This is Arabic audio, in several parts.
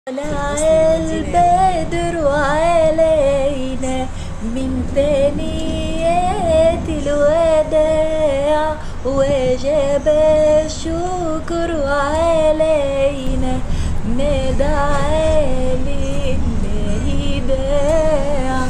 طلع البدر علينا من ثنيات الوداع وجب الشكر علينا ما دعا لله داع.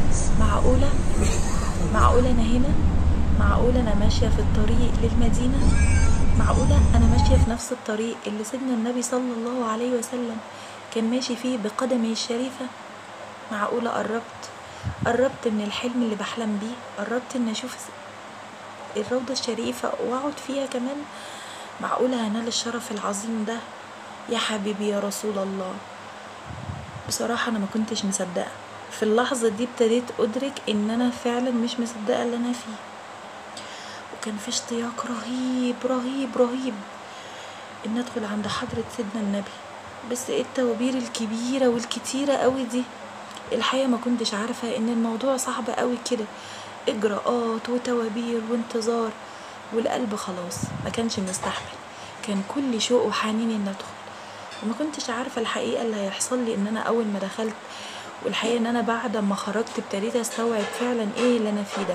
معقولة أنا هنا؟ معقولة أنا ماشية في الطريق للمدينة؟ معقولة أنا ماشية في نفس الطريق اللي سيدنا النبي صلى الله عليه وسلم كان ماشي فيه بقدمه الشريفة؟ معقولة قربت من الحلم اللي بحلم بيه، قربت إن أشوف الروضة الشريفة وأقعد فيها كمان. معقولة هنال الشرف العظيم ده يا حبيبي يا رسول الله؟ بصراحة أنا ما كنتش مصدقة. في اللحظة دي ابتديت أدرك إن أنا فعلا مش مصدقة اللي أنا فيه، وكان في اشتياق رهيب رهيب رهيب إن أدخل عند حضرة سيدنا النبي. بس إيه التوابير الكبيرة والكتيرة قوي دي؟ الحقيقة ما كنتش عارفة إن الموضوع صعب قوي كده، إجراءات وتوابير وانتظار، والقلب خلاص ما كانش مستحمل. كان كل شوق وحنين إن أدخل، وما كنتش عارفة الحقيقة اللي هيحصل لي. إن أنا أول ما دخلت، والحقيقة إن أنا بعد ما خرجت ابتديت أستوعب فعلا إيه اللي أنا فيه ده.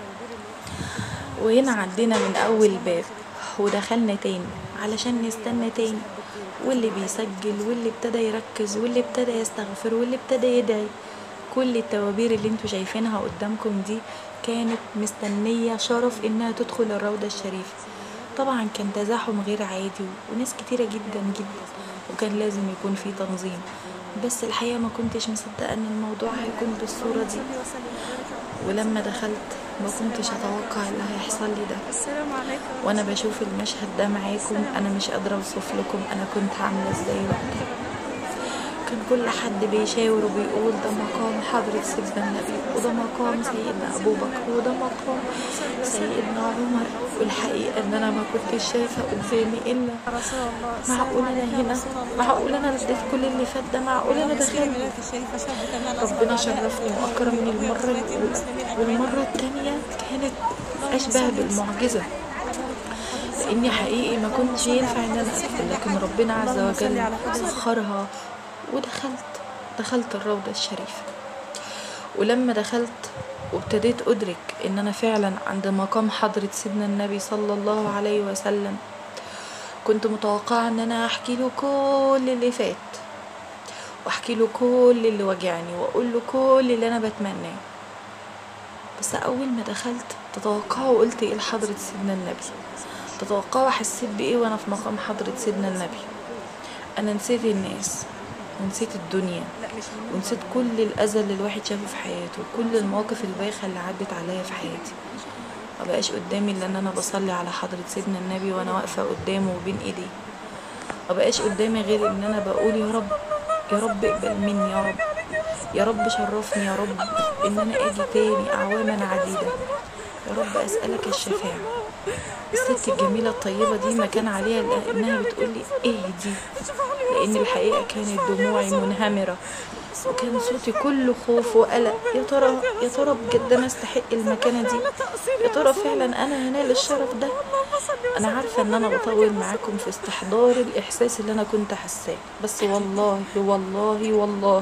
وهنا عدينا من أول باب ودخلنا تاني علشان نستنى تاني، واللي بيسجل واللي ابتدى يركز واللي ابتدى يستغفر واللي ابتدى يدعي. كل التوابير اللي انتوا شايفينها قدامكم دي كانت مستنية شرف انها تدخل الروضة الشريفة. طبعا كان تزاحم غير عادي وناس كتيرة جدا جدا، وكان لازم يكون في تنظيم. بس الحقيقة ما كنتش مصدقة ان الموضوع هيكون بالصورة دي. ولما دخلت ما كنتش اتوقع اللي هيحصل لي ده. وانا بشوف المشهد ده معاكم انا مش قادرة اوصف لكم انا كنت عاملة ازاي وقتها. كان كل حد بيشاور وبيقول ده مقام حضرة سيدنا النبي، وده مقام سيدنا ابو بكر، وده مقام سيدنا عمر. والحقيقة ان انا ما كنتش شايفة قدامي الا معقول انا هنا؟ معقول انا رديت كل اللي فات ده؟ معقول انا دخلت؟ ربنا شرفني واكرمني المرة الاولى، والمرة التانية كانت اشبه بالمعجزة، لاني حقيقي ما كنتش ينفع ان انا ادخل، لكن ربنا عز وجل سخرها ودخلت الروضة الشريفة. ولما دخلت وابتديت أدرك إن أنا فعلا عند مقام حضرة سيدنا النبي صلى الله عليه وسلم، كنت متوقعة إن أنا أحكي له كل اللي فات، وأحكي له كل اللي وجعني، وأقول له كل اللي أنا بتمناه. بس أول ما دخلت تتوقعوا قلت إيه لحضرة سيدنا النبي؟ تتوقعوا حسيت بإيه وأنا في مقام حضرة سيدنا النبي؟ أنا نسيت الناس، ونسيت الدنيا، ونسيت كل الأذى اللي الواحد شافه في حياته، وكل المواقف البايخة اللي عدت عليا في حياتي. مبقاش قدامي إلا إن أنا بصلي على حضرة سيدنا النبي وأنا واقفة قدامه وبين إيديه. مبقاش قدامي غير إن أنا بقول يا رب يا رب اقبل مني، يا رب يا رب شرفني، يا رب إن أنا أجي تاني أعواما عديدة، يا رب أسألك الشفاعة. الست الجميلة الطيبة دي ما كان عليها إنها بتقولي اهدي، لأن الحقيقة كانت دموعي منهمرة، وكان صوتي كله خوف وقلق. يا ترى بجد أنا استحق المكانة دي؟ يا ترى فعلا أنا هنال الشرف ده؟ أنا عارفة إن أنا بطول معاكم في استحضار الإحساس اللي أنا كنت حاساه، بس والله والله والله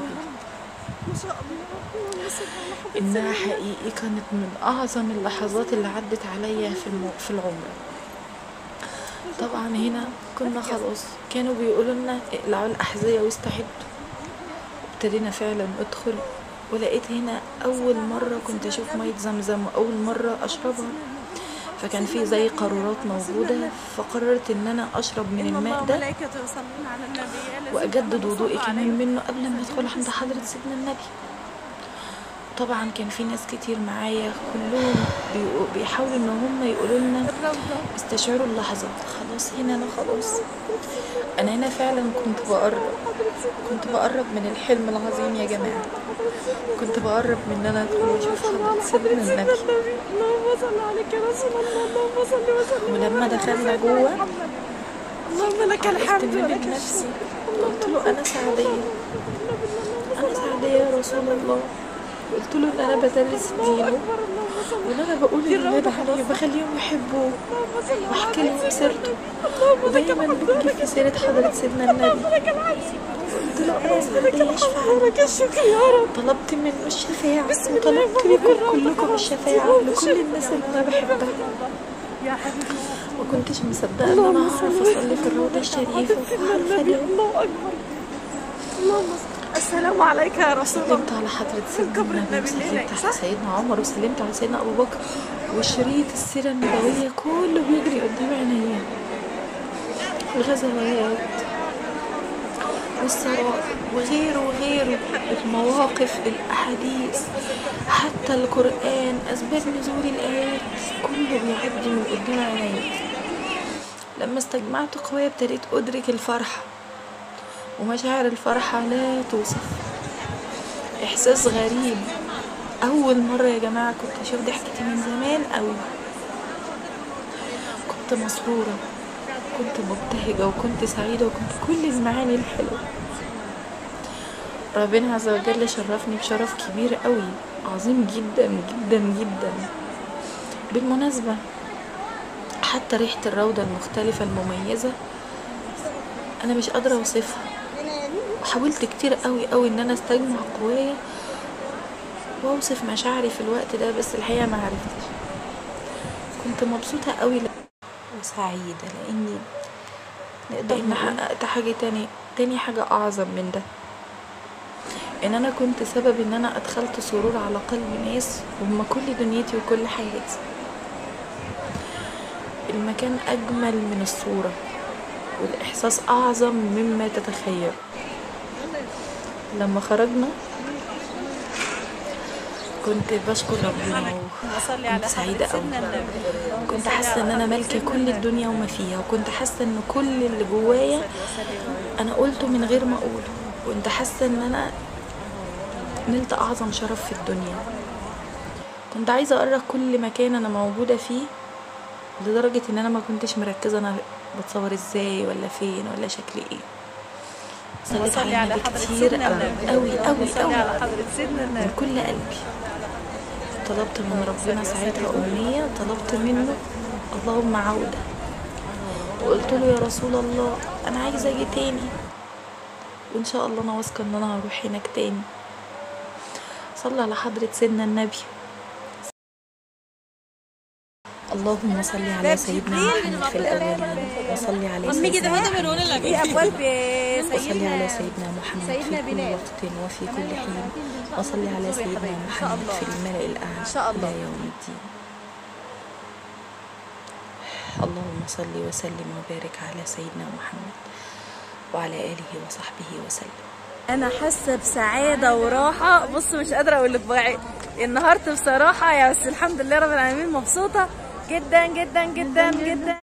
إنها حقيقي كانت من أعظم اللحظات اللي عدت عليا في العمر. طبعا هنا كنا خلاص كانوا بيقولوا لنا اقلعوا الأحذية واستعدوا. ابتدينا فعلا ادخل، ولقيت هنا أول مرة كنت أشوف مية زمزم وأول مرة أشربها. فكان في زي قارورات موجودة، فقررت إن أنا أشرب من الماء ده وأجدد وضوئي كمان منه قبل ما أدخل عند حضرة سيدنا النبي. طبعا كان في ناس كتير معايا كلهم بيحاولوا ان هم يقولوا لنا استشعروا اللحظة. خلاص هنا انا خلاص، انا هنا فعلا كنت بقرب من الحلم العظيم يا جماعة. كنت بقرب من ان انا ادخل واشوف حضرة سيدنا النبي. اللهم صل عليك يا رسول الله، اللهم صل وسلم. ولما دخلنا جوه اللهم لك الحمد ولك نفسي، قلت له انا سعدية، انا سعدية يا رسول الله. قلت له ان انا بدرس دينه وان انا بقول للولاد عليه وبخليهم يحبوه واحكي لهم سيرته ودايما بتجيب في سيره حضره سيدنا النبي. قلت له انا سعيد يشفع طلبت منه الشفاعه وطلبت منكم كلكم الشفاعه لكل الناس اللي انا بحبها. ما كنتش مصدقه ان انا هعرف اصلي في الروضه الشريفه وهعرف ادعي. الله اكبر. اللهم السلام عليك يا رسول الله. سلمت على حضرة سيدنا النبي وسلمت على سيدنا عمر وسلمت على سيدنا أبو بكر وشريط السيرة النبوية كله بيجري قدام عينيا. الغزوات والصراط وغيره وغيره، المواقف، الأحاديث، حتى القرآن، أسباب نزول الآيات، كله بيعدي من قدام عينيا. لما استجمعت قوايا ابتديت أدرك الفرحة، ومشاعر الفرحة لا توصف. إحساس غريب، أول مرة يا جماعة كنت أشوف ضحكتي من زمان أوي. كنت مسرورة، كنت مبتهجة، وكنت سعيدة، وكنت كل المعاني الحلوة. ربنا عز وجل شرفني بشرف كبير أوي، عظيم جدا جدا جدا. بالمناسبة حتى ريحة الروضة المختلفة المميزة أنا مش قادرة أوصفها. حاولت كتير قوي ان انا استجمع قوايا واوصف مشاعري في الوقت ده، بس الحقيقه ما عرفتش. كنت مبسوطه قوي وسعيده لاني لان حققت حاجه تاني حاجه اعظم من ده، ان انا كنت سبب ان انا ادخلت سرور على قلب ناس وهم كل دنيتي وكل حياتي. المكان اجمل من الصوره والاحساس اعظم مما تتخيل. لما خرجنا كنت بشكر ربنا وكنت سعيدة قوي. كنت حاسة ان انا مالكة كل الدنيا وما فيها، وكنت حاسة ان كل اللي جوايا انا قلته من غير ما اقوله. كنت حاسة ان انا نلت اعظم شرف في الدنيا. كنت عايزة اقرأ كل مكان انا موجودة فيه، لدرجة ان انا ما كنتش مركزة انا بتصور ازاي ولا فين ولا شكلي ايه. صليت على النبي كتير قوي من كل قلبي. طلبت من ربنا ساعتها أمنية، طلبت منه اللهم عودة، وقلت له يا رسول الله أنا عايزة أجي تاني، وإن شاء الله أنا واثقة إن أنا هروح هناك تاني. صلى على حضرة سيدنا النبي. اللهم صل على سيدنا محمد في الأولين، وصل على سيدنا محمد وصل على سيدنا محمد في كل وقت وفي كل حين، وصل على سيدنا محمد في الملأ الأعلى إلى يوم الدين. اللهم صل وسلم وبارك على سيدنا محمد وعلى آله وصحبه وسلم. انا حاسه بسعاده وراحه، بص مش قادره اقول لك بقى، انهارت بصراحه يا بس الحمد لله رب العالمين، مبسوطه جدا جدا جدا جدا.